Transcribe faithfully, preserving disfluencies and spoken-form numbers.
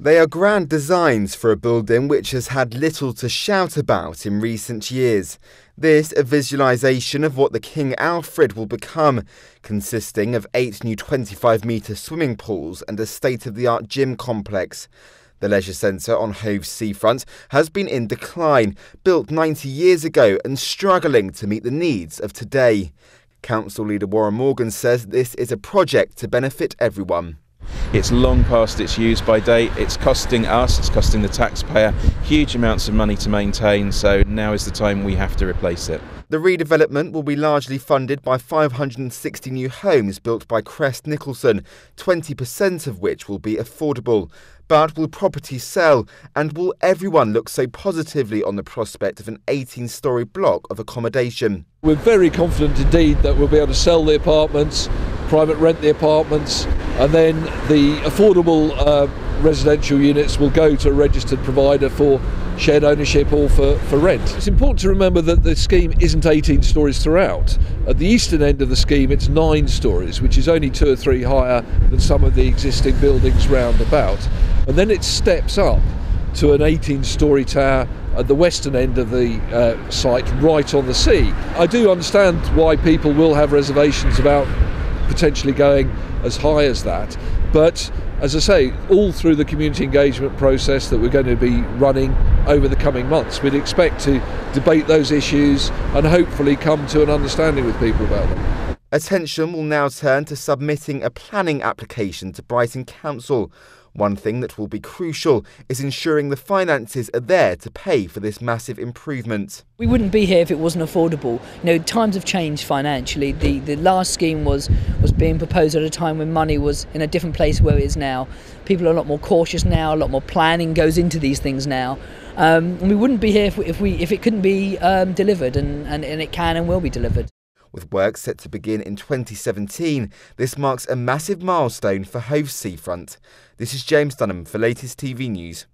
They are grand designs for a building which has had little to shout about in recent years. This a visualisation of what the King Alfred will become, consisting of eight new twenty-five metre swimming pools and a state-of-the-art gym complex. The leisure centre on Hove's seafront has been in decline, built ninety years ago and struggling to meet the needs of today. Council leader Warren Morgan says this is a project to benefit everyone. It's long past its use by date, it's costing us, it's costing the taxpayer huge amounts of money to maintain, so now is the time we have to replace it. The redevelopment will be largely funded by five hundred sixty new homes built by Crest Nicholson, twenty percent of which will be affordable. But will property sell, and will everyone look so positively on the prospect of an eighteen-storey block of accommodation? We're very confident indeed that we'll be able to sell the apartments, private rent the apartments, and then the affordable uh, residential units will go to a registered provider for shared ownership or for, for rent. It's important to remember that the scheme isn't eighteen storeys throughout. At the eastern end of the scheme it's nine storeys, which is only two or three higher than some of the existing buildings round about. And then it steps up to an eighteen-storey tower at the western end of the uh, site, right on the sea. I do understand why people will have reservations about potentially going as high as that, but as I say, all through the community engagement process that we're going to be running over the coming months, we'd expect to debate those issues and hopefully come to an understanding with people about them. Attention will now turn to submitting a planning application to Brighton Council. One thing that will be crucial is ensuring the finances are there to pay for this massive improvement. We wouldn't be here if it wasn't affordable. You know, times have changed financially. The the last scheme was was being proposed at a time when money was in a different place where it is now. People are a lot more cautious now. A lot more planning goes into these things now. Um, and we wouldn't be here if we, if, we, if it couldn't be um, delivered, and, and, and it can and will be delivered. With work set to begin in twenty seventeen, this marks a massive milestone for Hove's seafront. This is James Dunham for Latest T V News.